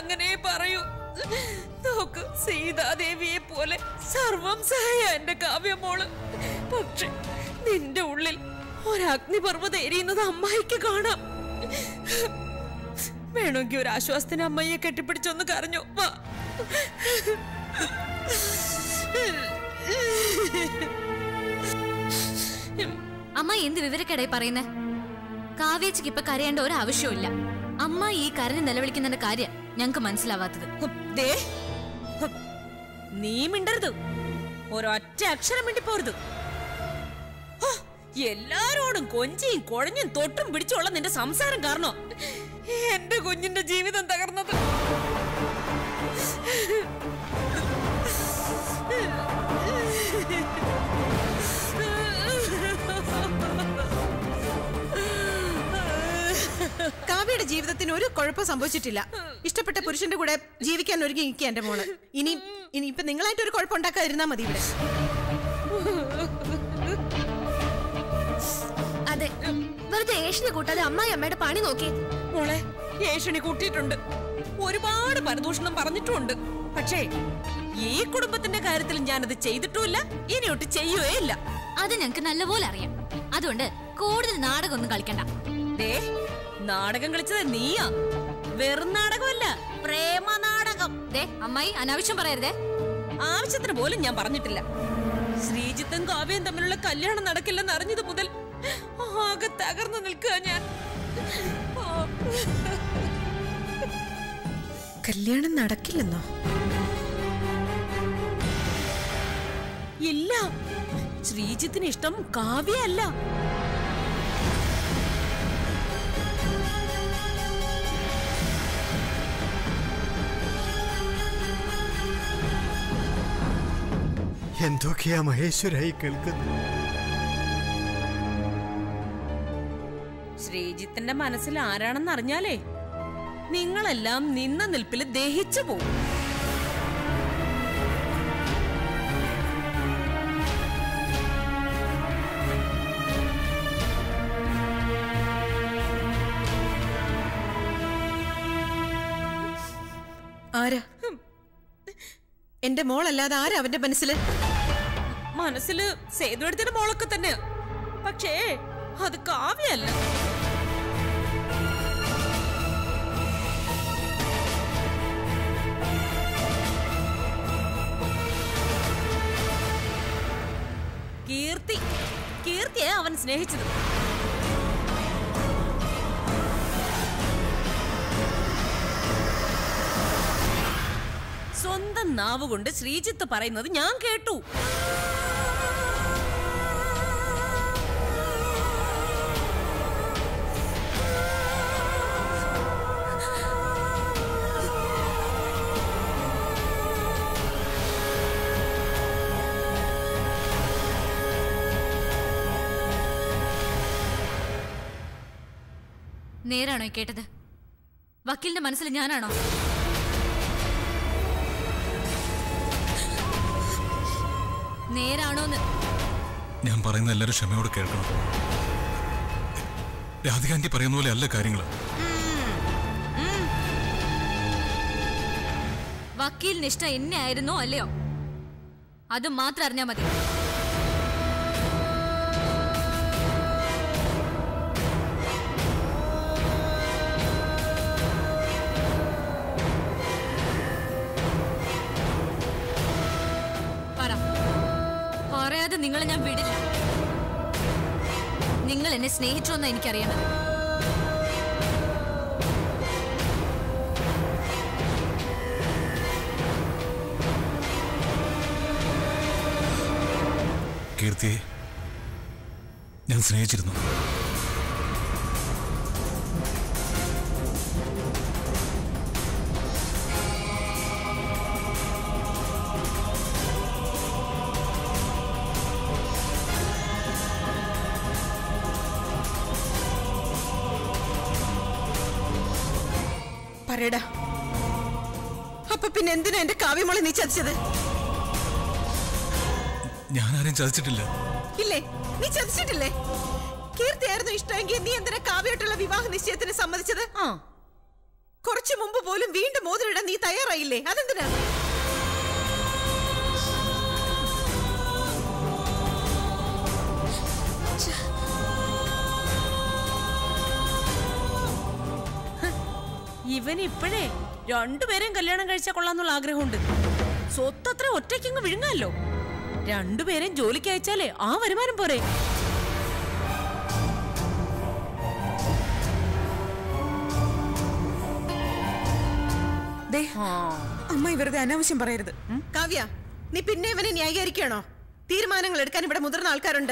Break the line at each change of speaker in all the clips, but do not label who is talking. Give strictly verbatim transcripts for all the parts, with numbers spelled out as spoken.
അങ്ങനെ പറയൂ. നോക്ക്, സീതാദേവിയെ പോലെ സർവം സഹായ എന്റെ കാവ്യമോള്. പക്ഷെ നിന്റെ ഉള്ളിൽ ഒരഗ്നിപർവ്വതം എരിയുന്നത് അമ്മായിക്ക് കാണാം. വേണമെങ്കിൽ ഒരു ആശ്വാസത്തിന് അമ്മയെ കെട്ടിപ്പിടിച്ചൊന്ന് കരഞ്ഞു വാ.
അമ്മ എന്ത് വിവരക്കേടായി പറയുന്നേ? കാവ്യച്ചിക്ക് ഇപ്പൊ കരയേണ്ട ഒരു ആവശ്യമില്ല. അമ്മ ഈ കരഞ്ഞ് നിലവിളിക്കുന്നതിന്റെ കാര്യം ഞങ്ങക്ക് മനസ്സിലാവാത്തത്.
നീ മിണ്ടരുത്, ഒരൊറ്റ അക്ഷരം മിണ്ടിപ്പോരുത്. എല്ലാരോടും കൊഞ്ചിയും കുഴഞ്ഞും തൊട്ടും പിടിച്ചുള്ള നിന്റെ സംസാരം കാരണോ എന്റെ കുഞ്ഞിന്റെ ജീവിതം തകർന്നത്.
കാവ്യയുടെ ജീവിതത്തിന് ഒരു കുഴപ്പം സംഭവിച്ചിട്ടില്ല. ഇഷ്ടപ്പെട്ട പുരുഷന്റെ കൂടെ ജീവിക്കാൻ ഒരുങ്ങി നിൽക്കുക എന്റെ മോള്. ഇനി ഇനി ഇപ്പൊ നിങ്ങളായിട്ട് ഒരു കുഴപ്പം ഉണ്ടാക്കാതിരുന്നാ മതി ഇവിടെ.
അതെ, വെറുതെ ഏഷ്യനെ കൂട്ടാതെ അമ്മായി അമ്മയുടെ പണി നോക്കി.
മോളെ, ഏഷ്യനെ കൂട്ടിയിട്ടുണ്ട്, ഒരുപാട് പരദൂഷണം പറഞ്ഞിട്ടുമുണ്ട്. പക്ഷേ ഈ കുടുംബത്തിന്റെ കാര്യത്തിൽ ഞാനത് ചെയ്തിട്ടുമില്ല, ഇനിയൊട്ട് ചെയ്യുകയേ ഇല്ല.
അത് ഞങ്ങക്ക് നല്ലപോലെ അറിയാം. അതുകൊണ്ട് കൂടുതൽ നാടകമൊന്നും കളിക്കണ്ട.
ദേ, നാടകം കളിച്ചത് നീയാ, വെറും നാടകമല്ല, പ്രേമ നാടകം.
ദേ അമ്മായി അനാവശ്യം പറയരുതേ.
ആവശ്യത്തിന് പോലും ഞാൻ പറഞ്ഞിട്ടില്ല. ശ്രീജിത്തും കാവ്യയും തമ്മിലുള്ള കല്യാണം നടക്കില്ലെന്ന് അറിഞ്ഞത് മുതൽ ആകെ തകർന്നു നിൽക്കുക ഞാൻ.
കല്യാണം നടക്കില്ലെന്നോ?
ഇല്ല, ശ്രീജിത്തിന് ഇഷ്ടം കാവ്യല്ല.
എന്തൊക്കെയാ മഹേശ്വരായി കേൾക്കുന്നു?
ശ്രീജിത്തിന്റെ മനസ്സിൽ ആരാണെന്ന് അറിഞ്ഞാലേ നിങ്ങളെല്ലാം നിന്ന നിൽപ്പിൽ ദഹിച്ചു പോകും.
ആരാ? എന്റെ മോളല്ലാതെ ആരാ അവന്റെ മനസ്സില്?
മനസ്സില് സേതുവെടുത്തിന്റെ മോളൊക്കെ തന്നെയാ, പക്ഷേ അത് കാവ്യല്ല. കീർത്തി, കീർത്തിയെ അവൻ സ്നേഹിച്ചത്. സ്വന്തം നാവുകൊണ്ട് ശ്രീജിത്ത് പറയുന്നത് ഞാൻ കേട്ടു.
നേരാണോ കേട്ടത്? വക്കീലിന്റെ മനസ്സിൽ ഞാനാണോ? നേരാണോന്ന്
ഞാൻ പറയുന്ന എല്ലാവരും ക്ഷമയോട് കേൾക്കണം. രാധികാന്റി പറയുന്ന പോലെ അല്ല കാര്യങ്ങൾ.
വക്കീലിന് ഇഷ്ടം എന്നെ ആയിരുന്നോ അല്ലയോ അത് മാത്രം അറിഞ്ഞാ മതി. പറയാതെ നിങ്ങളെ ഞാൻ വിടില്ല. നിങ്ങൾ എന്നെ സ്നേഹിച്ചോന്ന് എനിക്കറിയണം.
കീർത്തിയെ ഞാൻ സ്നേഹിച്ചിരുന്നു.
പറയടാ, അപ്പൊ പിന്നെ എന്തിനാ എന്റെ കാവ്യമോളെ നീ ചതിച്ചത്?
ഞാനാരും ചതിച്ചിട്ടില്ല.
ഇല്ലേ, നീ ചതിച്ചിട്ടില്ലേ? കീർത്തിയായിരുന്നു ഇഷ്ടമെങ്കിൽ നീ എന്തിനാ കാവ്യമായിട്ടുള്ള വിവാഹ നിശ്ചയത്തിന് സമ്മതിച്ചത്?
ആ,
കുറച്ചു മുമ്പ് പോലും വീണ്ടും മോതിരിടാൻ നീ തയ്യാറായില്ലേ? അതെന്തിനാ?
ഇവൻ ഇപ്പോഴേ രണ്ടുപേരെയും കല്യാണം കഴിച്ചാൽ കൊള്ളാന്നുള്ള ആഗ്രഹമുണ്ട്. സ്വത്തത്ര ഒറ്റയ്ക്കങ്ങ് വിഴുങ്ങാലോ. രണ്ടുപേരെയും ജോലിക്ക് അയച്ചാലേ ആ വരുമാനം പോരെ.
അമ്മ വെറുതെ അനാവശ്യം പറയരുത്. കാവ്യ, നീ പിന്നെ ഇവനെ ന്യായീകരിക്കണോ? തീരുമാനങ്ങൾ എടുക്കാൻ ഇവിടെ മുതിർന്ന ആൾക്കാരുണ്ട്.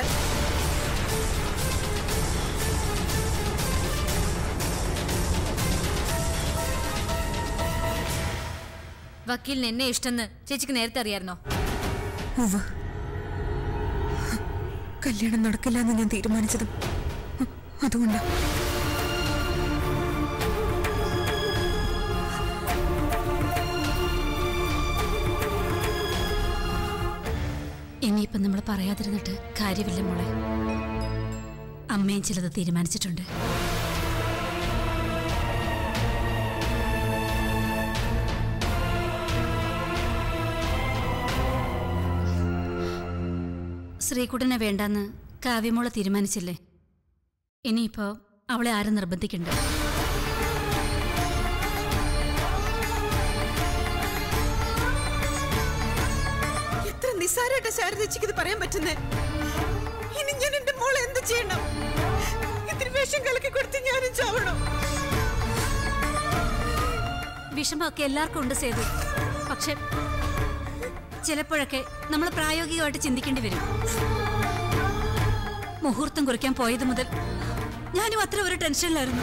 വക്കീലിന് എന്നെ ഇഷ്ടമെന്ന് ചേച്ചിക്ക് നേരത്തെ അറിയായിരുന്നോ?
കല്യാണം നടക്കില്ല എന്ന് ഞാൻ തീരുമാനിച്ചതും അതുകൊണ്ടാണ്.
ഇനിയിപ്പം നമ്മൾ പറയാതിരുന്നിട്ട് കാര്യമില്ല മോളെ. അമ്മയും ചിലത് തീരുമാനിച്ചിട്ടുണ്ട്. ശ്രീകുട്ടനെ വേണ്ടെന്ന് കാവ്യമോളെ തീരുമാനിച്ചില്ലേ? ഇനിയിപ്പോ അവളെ ആരും നിർബന്ധിക്കണ്ട.
എത്ര നിസ്സാരമായിട്ട് ശാരദച്ചിക്ക് ഇത് പറയാൻ പറ്റുന്നേ? ഇനി ഞാൻ എന്റെ മോളെ എന്ത് ചെയ്യണം? ഇത്തിരി വേഷം കലക്കി കൊടുത്ത് ഞാനും ചാവണം.
വിഷമമൊക്കെ എല്ലാവർക്കും ഉണ്ട് സേതു. പക്ഷെ ചിലപ്പോഴൊക്കെ നമ്മൾ പ്രായോഗികമായിട്ട് ചിന്തിക്കേണ്ടി വരും. മുഹൂർത്തം കുറിക്കാൻ പോയത് മുതൽ ഞാനും അത്ര ഒരു ടെൻഷനിലായിരുന്നു.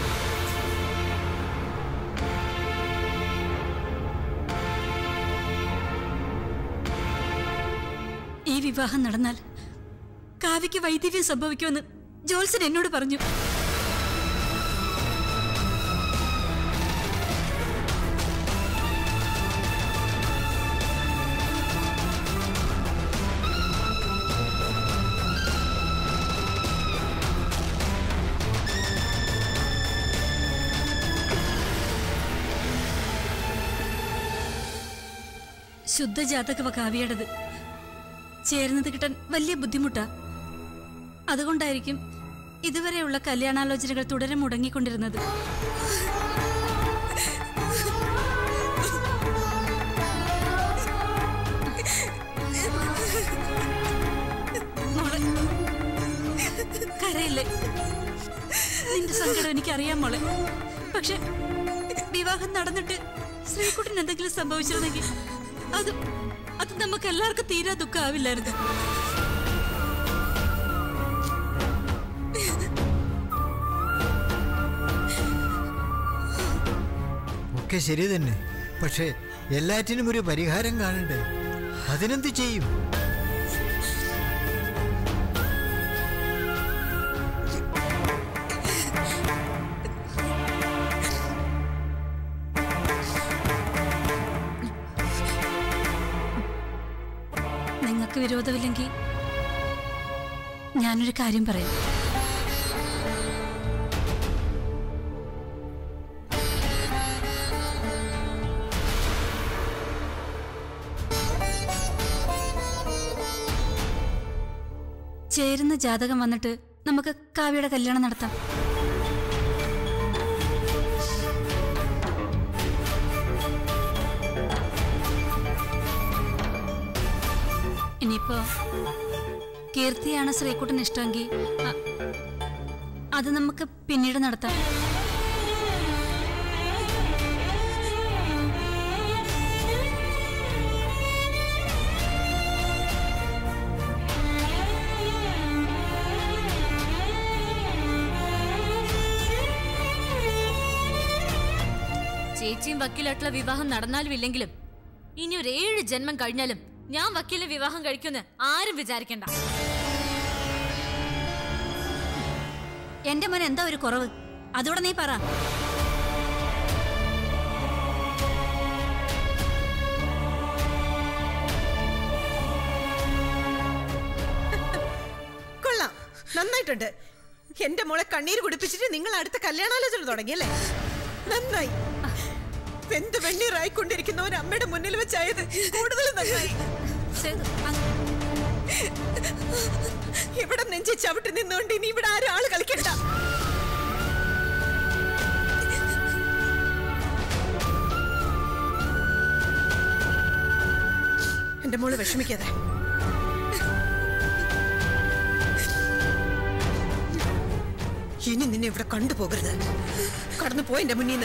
ഈ വിവാഹം നടന്നാൽ കാവ്യയ്ക്ക് വൈദവ്യം സംഭവിക്കുമെന്ന് ജോത്സൻ എന്നോട് പറഞ്ഞു. ശുദ്ധജാതക കാവ്യയുടേത്. ചേരുന്നത് കിട്ടാൻ വലിയ ബുദ്ധിമുട്ടാ. അതുകൊണ്ടായിരിക്കും ഇതുവരെയുള്ള കല്യാണാലോചനകൾ തുടരെ മുടങ്ങിക്കൊണ്ടിരുന്നത്. കരയില്ലേ? നിന്റെ സങ്കടം എനിക്കറിയാം മോളെ. പക്ഷെ വിവാഹം നടന്നിട്ട് ശ്രീകുട്ടൻ എന്തെങ്കിലും സംഭവിച്ചിരുന്നെങ്കിൽ അത് അത് നമുക്ക് എല്ലാവർക്കും തീരാ ദുഃഖമാവില്ലായിരുന്നു.
ഒക്കെ ശരി തന്നെ, പക്ഷേ എല്ലാറ്റിനും ഒരു പരിഹാരം കാണണ്ടേ? അതിനെന്ത് ചെയ്യും?
നിങ്ങൾക്ക് വിരോധമില്ലെങ്കിൽ ഞാനൊരു കാര്യം പറയാം. ചേരുന്ന ജാതകം വന്നിട്ട് നമുക്ക് കാവ്യയുടെ കല്യാണം നടത്താം. ഇനിയിപ്പോ കീർത്തിയാണ് ശ്രീകുട്ടൻ ഇഷ്ടമെങ്കിൽ അത് നമുക്ക് പിന്നീട് നടത്താം.
ചേച്ചിയും വക്കീലായിട്ടുള്ള വിവാഹം നടന്നാലും ഇല്ലെങ്കിലും ഇനി ഒരു ഏഴ് ജന്മം കഴിഞ്ഞാലും ഞാൻ വക്കീലിനെ വിവാഹം കഴിക്കുമെന്ന് ആരും വിചാരിക്കണ്ട.
എന്റെ മോൻ എന്താ ഒരു കുറവ്? അതോടെ നീ പറ.
കൊള്ളാം, നന്നായിട്ടുണ്ട്. എന്റെ മോളെ കണ്ണീര് കുടിപ്പിച്ചിട്ട് നിങ്ങൾ അടുത്ത കല്യാണാലോചന തുടങ്ങിയല്ലേ? നന്നായി. വെന്ത് വെണ്ണീറായിക്കൊണ്ടിരിക്കുന്ന ഒരു അമ്മയുടെ മുന്നിൽ വെച്ചായത് കൂടുതൽ നന്നായി. ഇവിടെ നെഞ്ചി ചവിട്ടി നിന്നുകൊണ്ട് ഇനി ഇവിടെ ആരും ആള് കളിക്കണ്ട. എന്റെ മോള് വിഷമിക്കാതെ. ഇനി നിന്നെ ഇവിടെ കണ്ടുപോകരുത്. കടന്നു പോയി എന്റെ മുന്നിൽ നിന്ന്.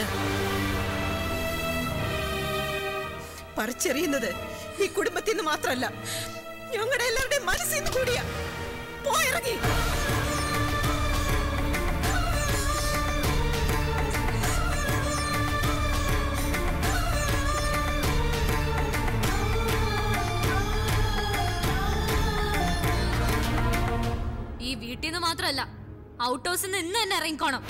പറിച്ചെറിയുന്നത് ഈ കുടുംബത്തിൽ നിന്ന് മാത്രമല്ല, ഞങ്ങളുടെ എല്ലാവരുടെയും മനസ്സിൽ നിന്ന് കൂടിയാ. പോയിറങ്ങി.
ഈ വീട്ടിൽ നിന്ന് മാത്രമല്ല, ഔട്ട് ഹൗസിൽ നിന്ന് ഇന്ന് തന്നെ ഇറങ്ങിക്കോണം.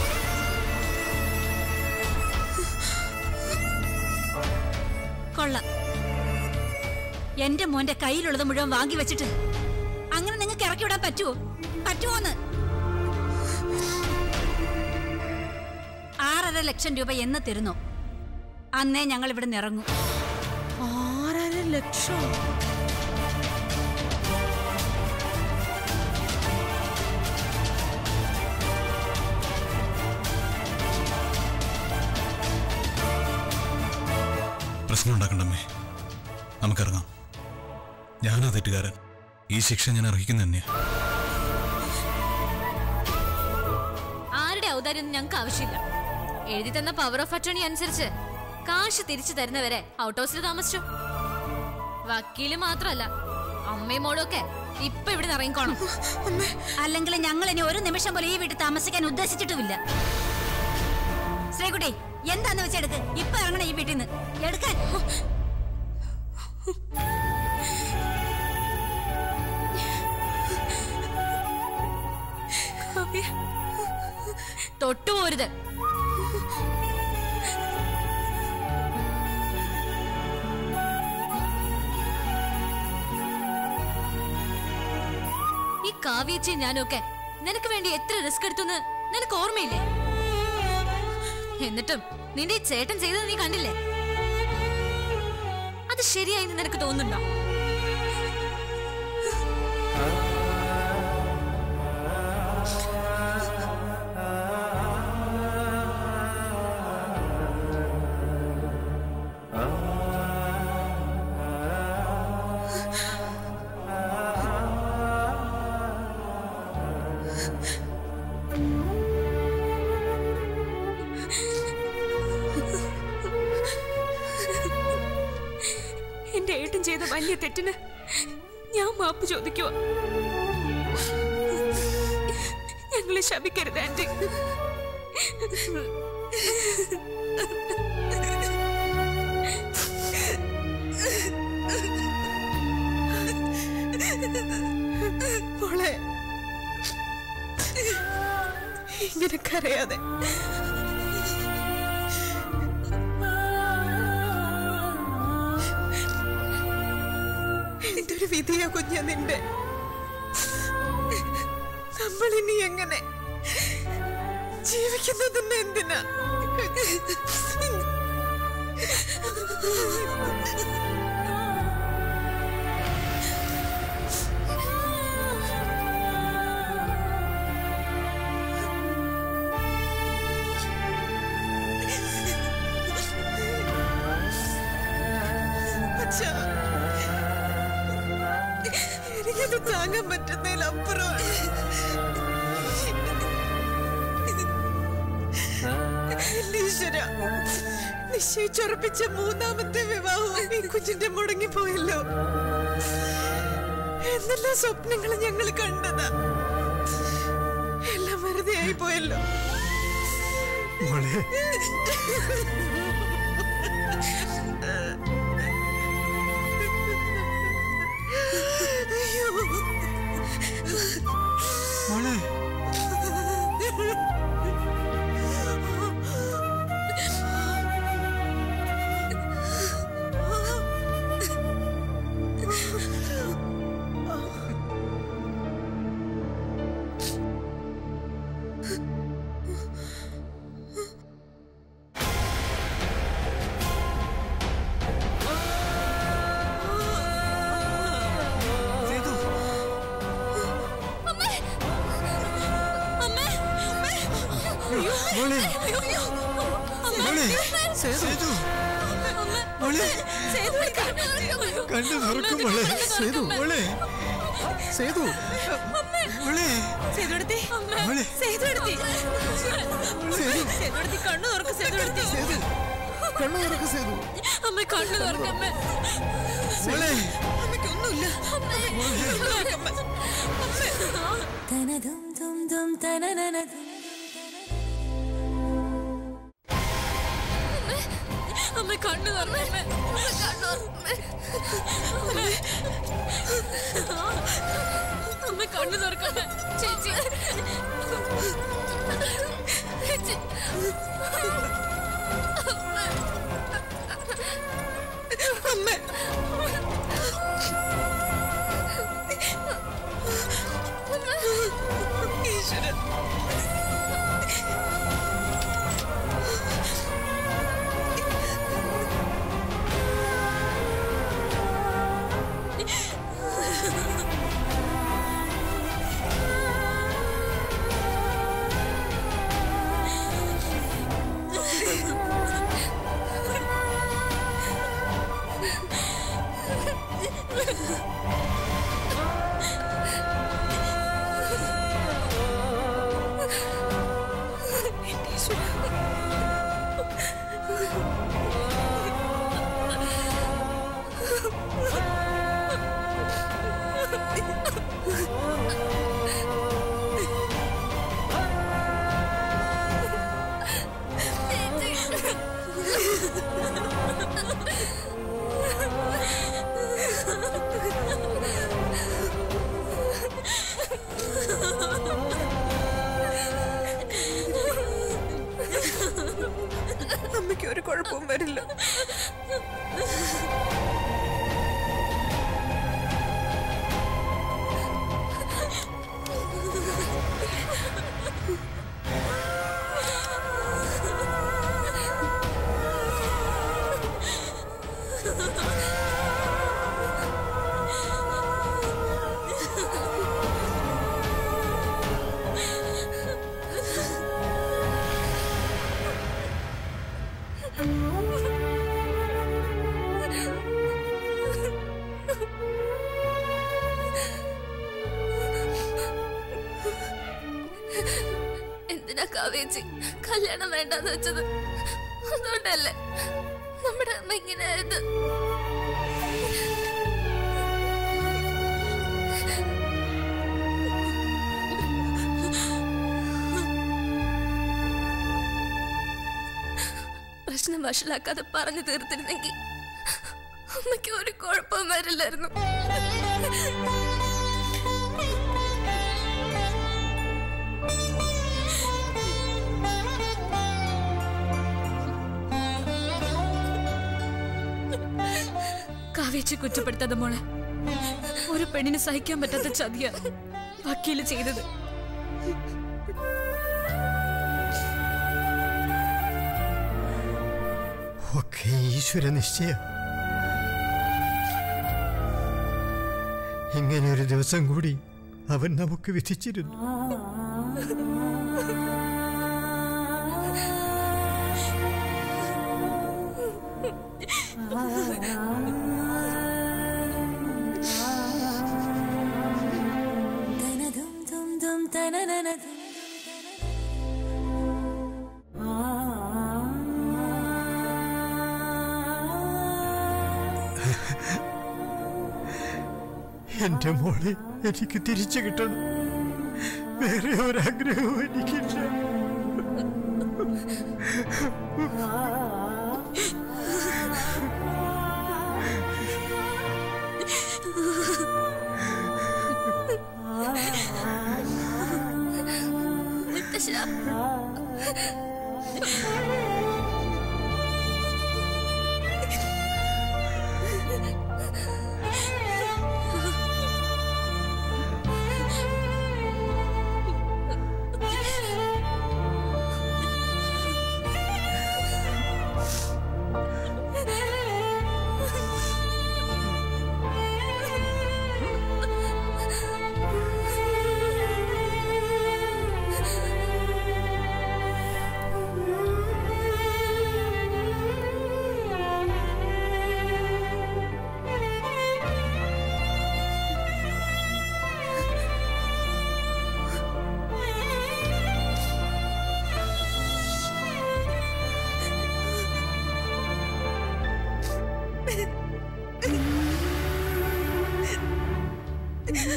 കൊള്ളാം. എന്റെ മോന്റെ കയ്യിലുള്ളത് മുഴുവൻ വാങ്ങി വെച്ചിട്ട് അങ്ങനെ നിങ്ങൾക്ക് ഇറക്കി വിടാൻ പറ്റുമോ? പറ്റുമോന്ന്? ആറര ലക്ഷം രൂപ എന്ന് തരുന്നോ അന്നേ ഞങ്ങൾ ഇവിടെ നിന്ന് ഇറങ്ങും.
ആറര ലക്ഷം?
പ്രശ്നം ഉണ്ടാക്കണ്ടമ്മേ, നമുക്കിറങ്ങാം. ഞാനാ തെറ്റുകാരൻ. ഈ ശിക്ഷ ഞാൻ അർഹിക്കുന്ന തന്നെയാ.
ആരുടെ ഔദാര്യം ഞങ്ങൾക്ക് ആവശ്യമില്ല. എഴുതി തന്ന പവർ ഓഫ് അറ്റോർണി അനുസരിച്ച് കാശ് തിരിച്ചു തരുന്നവരെ ഔട്ട് ഹൗസിൽ താമസിച്ചു. വക്കീല് മാത്രമല്ല, അമ്മയും മോളും ഒക്കെ ഇപ്പൊ ഇവിടെ ഇറങ്ങിക്കോണം.
അല്ലെങ്കിൽ ഞങ്ങൾ ഇനി ഒരു നിമിഷം പോലെ ഈ വീട്ടിൽ താമസിക്കാൻ ഉദ്ദേശിച്ചിട്ടുമില്ല. ശ്രീകുട്ടി, എന്താന്ന് വെച്ചെടുക്ക്. ഇപ്പൊ ഇറങ്ങണം ഈ വീട്ടിൽ നിന്ന്. എടുക്കാൻ
തൊട്ടുപോരുത്. ഈ കാവ്യച്ചി ഞാനൊക്കെ നിനക്ക് വേണ്ടി എത്ര റിസ്ക് എടുത്തെന്ന് നിനക്ക് ഓർമ്മയില്ലേ? എന്നിട്ടും നിന്റെ ഈ ചേട്ടൻ ചെയ്തത് നീ കണ്ടില്ലേ? അത് ശരിയായി നിനക്ക് തോന്നുന്നുണ്ടോ?
എന്റെ ഏട്ടൻ ചെയ്ത വലിയ തെറ്റിന് ഞാൻ മാപ്പ് ചോദിക്കുക. ഞങ്ങളെ ശപിക്കരുത് ആന്റി.
മോളെ, ഇങ്ങനെ കരയാതെ. എന്തൊരു വിധിയാ കുഞ്ഞ നിന്റെ. നമ്മളിനി എങ്ങനെ ജീവിക്കുന്നതെന്ന് എന്തിനാ? എനിക്കത് താങ്ങാൻ പറ്റുന്നതിലപ്പുറമാണ്. ഈശ്വര, നിശ്ചയിച്ചുറപ്പിച്ച മൂന്നാമത്തെ വിവാഹവും ഈ കുഞ്ഞിന്റെ മുടങ്ങിപ്പോയല്ലോ. എന്തെല്ലാം സ്വപ്നങ്ങൾ ഞങ്ങൾ കണ്ടതാ, എല്ലാം വെറുതെ ആയി പോയല്ലോ.
മോളെ, മോളെ മോളെ സേതു മോളെ കണ്ണു തുറക്കും മോളെ സേതു മോളെ സേതു മോളെ
സേതുവെടുത്തി
മോളെ
സേതുവെടുത്തി
സേതു
സേതുവെടുത്തി കണ്ണു തുറക്ക് സേതുവെടുത്തി
സേതു കണ്ണു തുറക്ക് സേതു
അമ്മ കണ്ണു തുറക്കമ്മ.
മോളെ
അമ്മയ്ക്കൊന്നുമില്ല.
അമ്മ കണ്ണു തുറക്കമ്മ. അമ്മ കണ്ണു തുറക്കമ്മ. ചേച്ചി ചേച്ചി
അമ്മ ഈശ്വരൻ. അമ്മയ്ക്ക് ഒരു കുഴപ്പവും വരില്ല.
എന്തിനാ കാവേച്ചി കല്യാണം വേണ്ടെന്ന് വെച്ചത്? അതുകൊണ്ടല്ലേ നമ്മുടെ അമ്മ ഇങ്ങനെയായത്? പ്രശ്നം വഷളാക്കാതെ പറഞ്ഞു തീർത്തിരുന്നെങ്കിൽ അമ്മയ്ക്ക് ഒരു കുഴപ്പവും വരില്ലായിരുന്നു. കാവേച്ചി കുറ്റപ്പെടുത്താതെ മോളെ, ഒരു പെണ്ണിന് സഹിക്കാൻ പറ്റാത്ത ചതിയ വക്കീല് ചെയ്തത്.
ഒക്കെ ഈശ്വര നിശ്ചയം. ഇങ്ങനെ ഒരു ദിവസം കൂടി അവൻ നമുക്ക് വിധിച്ചിരുന്നു. എന്റെ മോളെ എനിക്ക് തിരിച്ചു കിട്ടണം. വേറെ ഒരാഗ്രഹവും എനിക്കില്ല.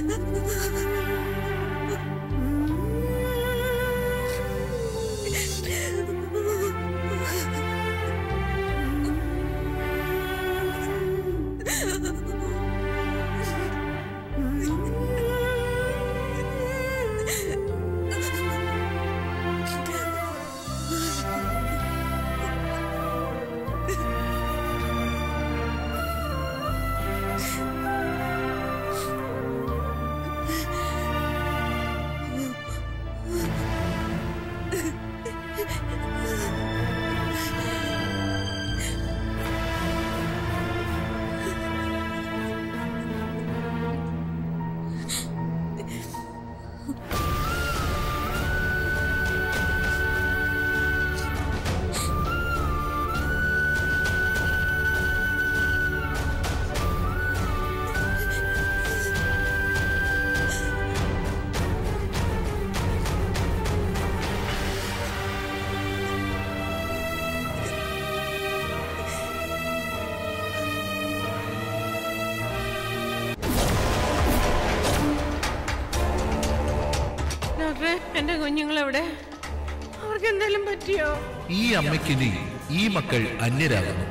എന്റെ കുഞ്ഞുങ്ങളെവിടെ? അവർക്ക് എന്തെങ്കിലും പറ്റിയോ?
ഈ അമ്മയ്ക്കിനി ഈ മക്കൾ അന്യരാകുന്നു.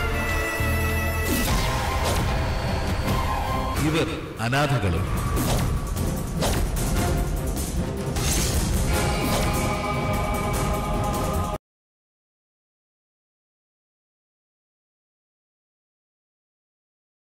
ഇവർ അനാഥകളും.